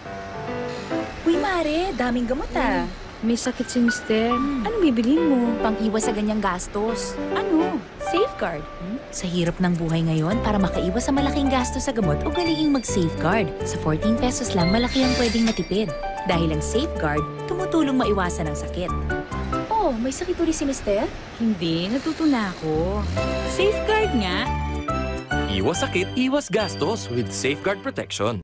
Uy, Mare, daming gamot ah. May sakit si Mister. Ano bibilhin mo? Pang-iwas sa ganyang gastos. Ano? Safeguard. Sa hirap ng buhay ngayon, para makaiwas sa malaking gastos sa gamot, ugaling mag-safeguard. Sa 14 pesos lang, malaki ang pwedeng matipid. Dahil ang safeguard, tumutulong maiwasan ang sakit. Oh, may sakit ulit si Mister? Hindi, natuto na ako. Safeguard nga. Iwas sakit, iwas gastos with Safeguard Protection.